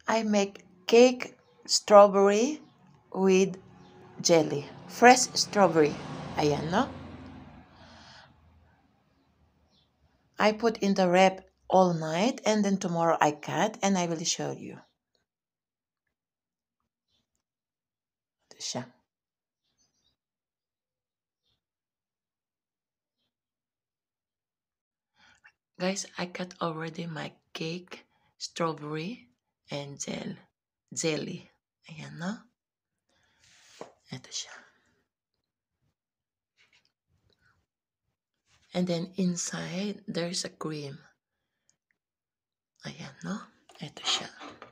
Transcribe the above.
I make cake strawberry with jelly. Fresh strawberry. Ayan, no? I put in the wrap all night and then tomorrow I cut and I will show you. Ito siya. Guys, I cut already my cake, strawberry, and jelly. Ayan, no? Ito siya. And then inside, there's a cream. Ayan, no? Ito siya.